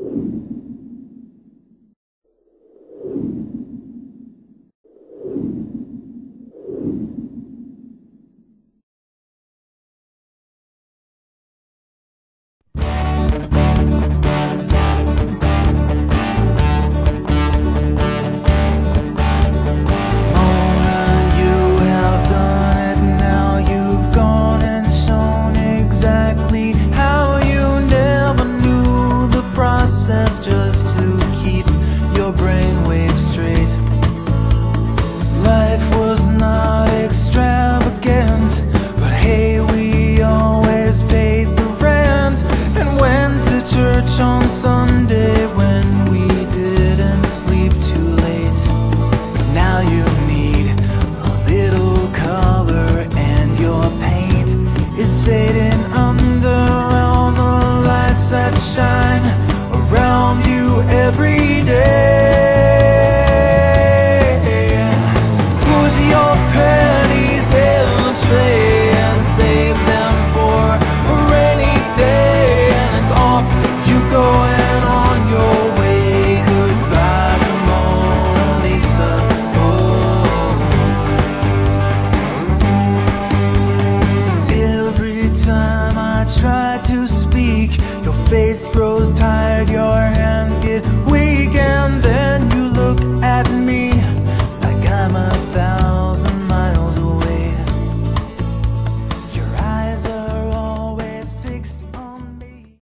Just to keep your brainwaves straight. Life was not extravagant, but hey, we always paid the rent and went to church on Sunday when we didn't sleep too late. But now you need a little color and your paint is fading under all the lights that shine around you every day.